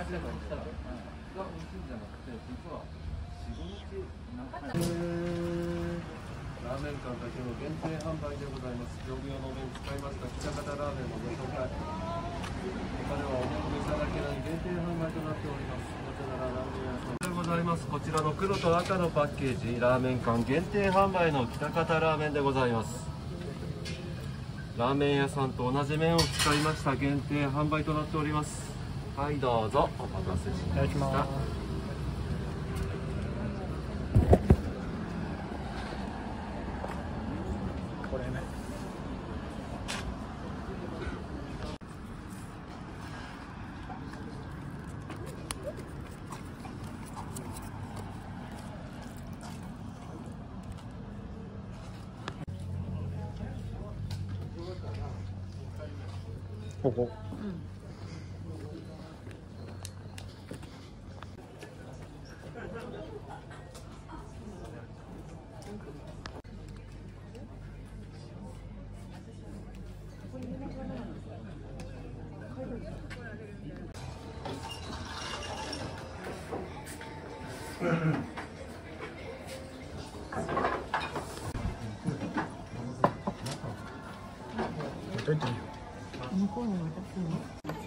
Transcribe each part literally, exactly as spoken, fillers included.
ラーメン館だけの限定販売でございます。業務用の麺使いました喜多方ラーメンのご紹介。他ではお召しいただけない限定販売となっております。なぜならラーメン屋さんでございます。こちらの黒と赤のパッケージ、ラーメン館限定販売の喜多方ラーメンでございます。ラーメン屋さんと同じ麺を使いました限定販売となっております。はい、どうぞお待たせしました。 これね。ここ。うん。どうやっていいよ。向こうに渡すの？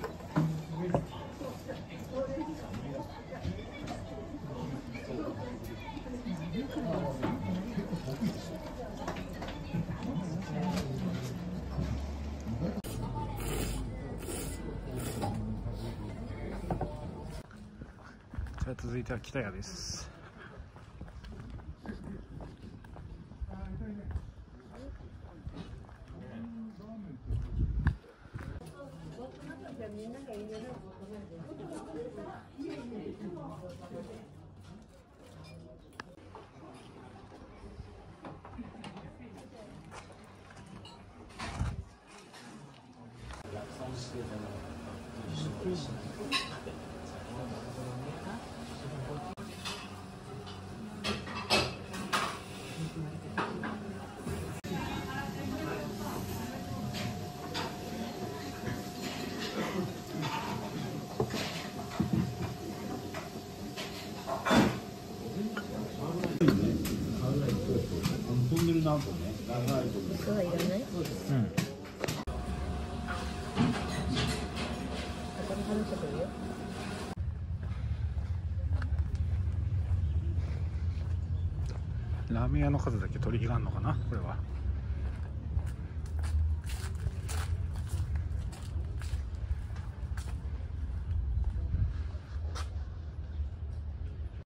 じゃあ続いては北谷です。トンネルなんかね、長いとね。そうはいらない。うん。ここに話してくるよ。ラーメン屋の数だけ取りがあるのかな、これは。